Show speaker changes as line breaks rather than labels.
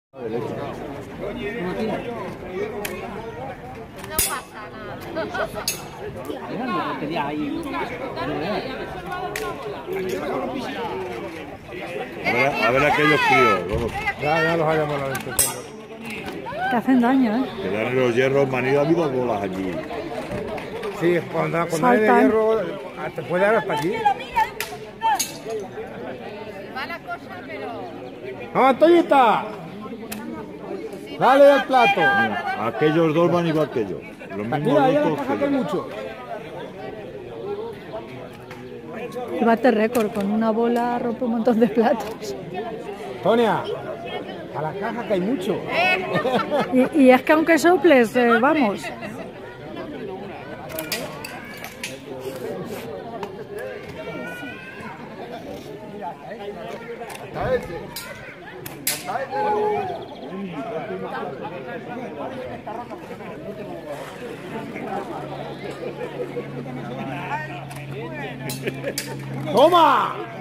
No pasa nada.
A ver aquellos críos.
Ya los hayamos la vez.
Te hacen daño, ¿eh?
Que dan los hierros, me han ido a habido bolas allí.
Sí, cuando hay de hierro, te puede dar hasta allí.
Va la cosa, pero...
¡No, Antoñita! Dale el plato.
Mira, aquellos dos van igual que yo. Los mismos
Mira, ahí en la
votos
caja que hay mucho.
Y bate récord, con una bola rompe un montón de platos.
Tonia, a la caja que hay mucho.
Y es que aunque soples, vamos.
¡Toma!